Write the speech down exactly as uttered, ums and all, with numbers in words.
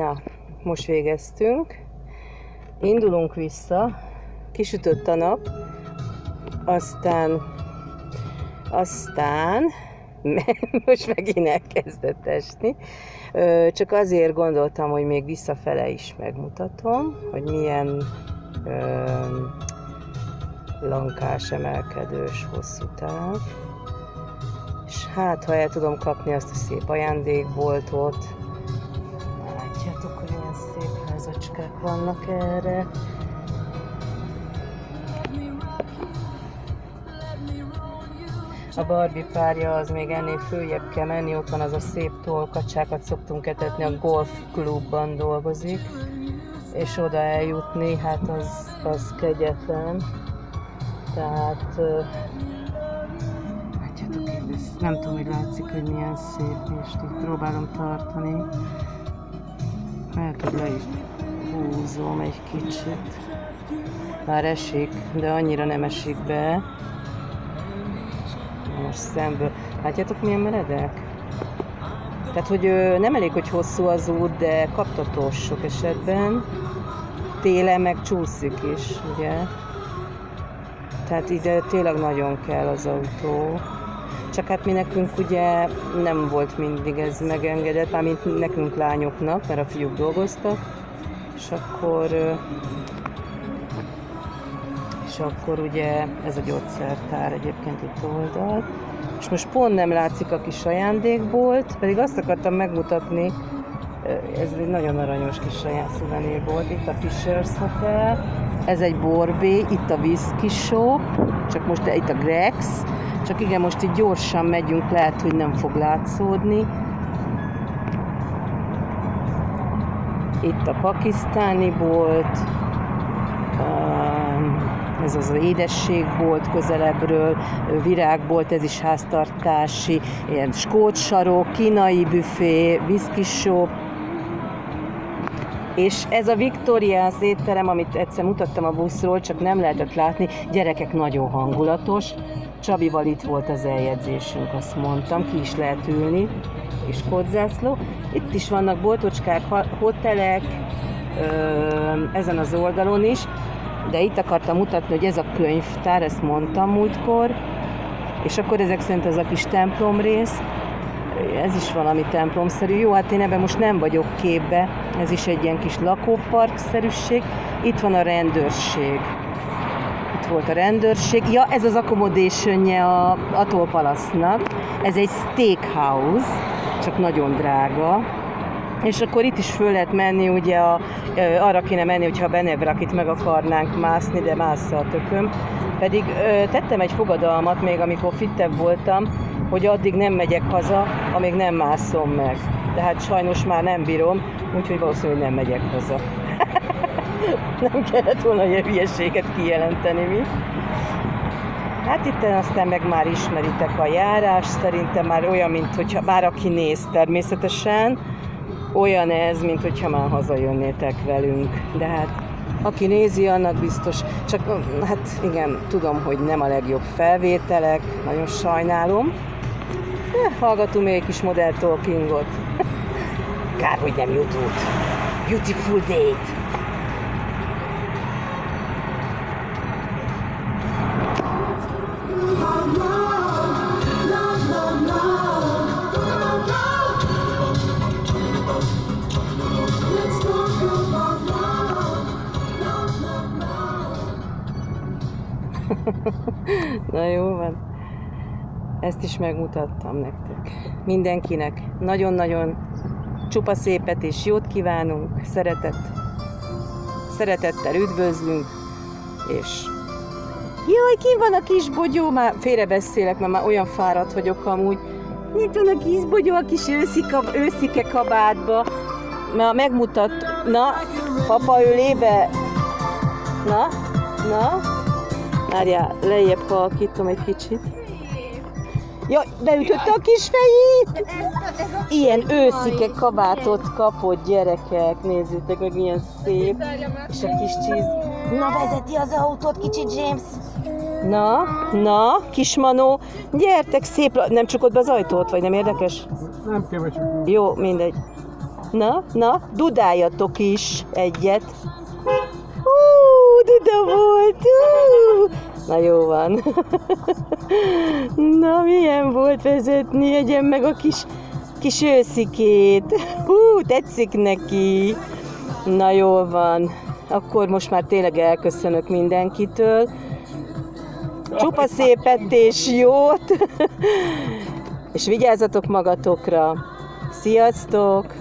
Na, most végeztünk. Indulunk vissza. Kisütött a nap. Aztán... Aztán... most megint elkezdett esni. Csak azért gondoltam, hogy még visszafele is megmutatom, hogy milyen ö, lankás, emelkedős, hosszú táv. És hát, ha el tudom kapni azt a szép ajándékboltot, látjátok, hogy milyen szép házacskák vannak erre. A Barbie párja az még ennél följebb kell menni, ott van az a szép tolkacsákat szoktunk etetni, a golfklubban dolgozik, és oda eljutni, hát az, az kegyetlen. Tehát, látjátok, ezt nem tudom, hogy látszik, hogy milyen szép, és így próbálom tartani. Lehet, hogy le is húzom egy kicsit. Már esik, de annyira nem esik be. Most szemből. Látjátok, milyen meredek? Tehát, hogy ö, nem elég, hogy hosszú az út, de kaptatós sok esetben. Télen meg csúszik is, ugye? Tehát ide tényleg nagyon kell az autó. Csak hát mi nekünk ugye nem volt mindig ez megengedett, mármint nekünk lányoknak, mert a fiúk dolgoztak. És akkor... Ö, és akkor ugye ez a gyógyszertár egyébként itt oldalt. És most pont nem látszik a kis ajándékbolt, pedig azt akartam megmutatni, ez egy nagyon aranyos kis szuvenírbolt, itt a Fisher's Hotel, ez egy Borbé, itt a Whisky Shop, csak most itt a Greggs, csak igen, most itt gyorsan megyünk, lehet, hogy nem fog látszódni. Itt a pakisztáni bolt, ez az az édességbolt közelebbről, virágbolt, ez is háztartási, ilyen skót sarok, kínai büfé, whisky shop. És ez a Victoria's étterem, amit egyszer mutattam a buszról, csak nem lehetett látni, gyerekek, nagyon hangulatos. Csabival itt volt az eljegyzésünk, azt mondtam, ki is lehet ülni, és kódzászló. Itt is vannak boltocskák, hotelek, ezen az oldalon is. De itt akartam mutatni, hogy ez a könyvtár, ezt mondtam múltkor, és akkor ezek szerint ez a kis templom rész, ez is valami templomszerű. Jó, hát én ebben most nem vagyok képbe, ez is egy ilyen kis lakóparkszerűség. Itt van a rendőrség. Itt volt a rendőrség. Ja, ez az accommodation-je a Atoll Palace-nak. Ez egy steakhouse, csak nagyon drága. És akkor itt is föl lehet menni, ugye a, arra kéne menni, hogyha a Benevrakit meg akarnánk mászni, de másza a tököm. Pedig ö, tettem egy fogadalmat még, amikor fittebb voltam, hogy addig nem megyek haza, amíg nem mászom meg. De hát sajnos már nem bírom, úgyhogy valószínűleg nem megyek haza. Nem kellett volna ilyen hülyeséget kijelenteni, mi? Hát itt aztán meg már ismeritek a járás, szerintem már olyan, mint hogyha már aki néz természetesen, olyan ez, mint hogyha már hazajönnétek velünk, de hát aki nézi, annak biztos, csak hát igen, tudom, hogy nem a legjobb felvételek, nagyon sajnálom, de hallgatunk még egy kis modern talkingot. Kár, hogy nem YouTube. Beautiful date. Na jó van, ezt is megmutattam nektek. Mindenkinek nagyon-nagyon csupa szépet és jót kívánunk, szeretet, szeretettel üdvözlünk, és jaj, ki van a kis bogyó, már félrebeszélek, mert már olyan fáradt vagyok amúgy. Itt van a kis bogyó a kis őszika, őszike kabátba, mert megmutat, na, papa ölébe, na, na, Várjál, lejjebb halkítom egy kicsit. Jaj, beütötte a kis fejét! Ilyen őszike kabátot kapott, gyerekek, nézzétek meg, milyen szép. És a kis csíz. Na, vezeti az autót, kicsi James. Na, na, kismanó, gyertek szép, nem csukod be az ajtót, vagy nem érdekes? Nem kell becsukni. Jó, mindegy. Na, na, dudáljatok is egyet. Hú, duda volt! Hú. Na jó van. Na, milyen volt vezetni? Egyen meg a kis, kis őszikét. Hú, tetszik neki. Na jó van. Akkor most már tényleg elköszönök mindenkitől. Csupa szépet és jót. És vigyázzatok magatokra. Sziasztok!